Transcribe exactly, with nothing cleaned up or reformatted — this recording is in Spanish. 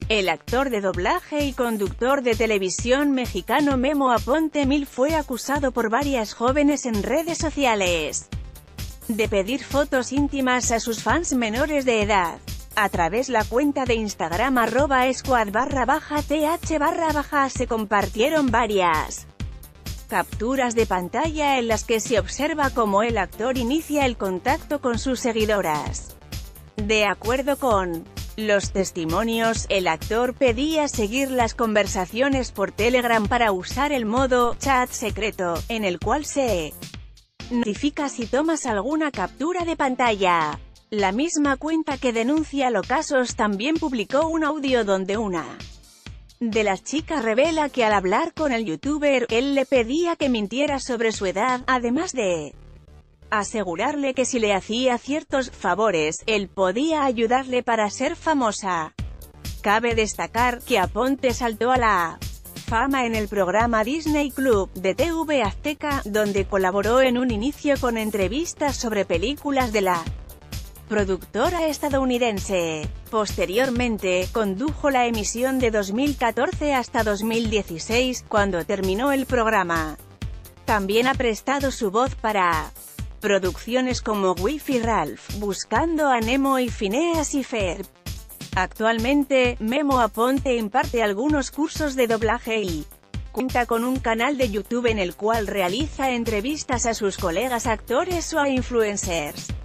El actor de doblaje y conductor de televisión mexicano Memo Aponte Mil fue acusado por varias jóvenes en redes sociales de pedir fotos íntimas a sus fans menores de edad. A través la cuenta de Instagram arroba squad barra baja th barra baja se compartieron varias capturas de pantalla en las que se observa cómo el actor inicia el contacto con sus seguidoras. De acuerdo con los testimonios, el actor pedía seguir las conversaciones por Telegram para usar el modo chat secreto, en el cual se notifica si tomas alguna captura de pantalla. La misma cuenta que denuncia los casos también publicó un audio donde una de las chicas revela que al hablar con el youtuber, él le pedía que mintiera sobre su edad, además de asegurarle que si le hacía ciertos favores, él podía ayudarle para ser famosa. Cabe destacar que Aponte saltó a la fama en el programa Disney Club, de T V Azteca, donde colaboró en un inicio con entrevistas sobre películas de la productora estadounidense. Posteriormente, condujo la emisión de dos mil catorce hasta dos mil dieciséis, cuando terminó el programa. También ha prestado su voz para producciones como Wi-Fi Ralph, Buscando a Nemo y Phineas y Ferb. Actualmente, Memo Aponte imparte algunos cursos de doblaje y cuenta con un canal de YouTube en el cual realiza entrevistas a sus colegas actores o a influencers.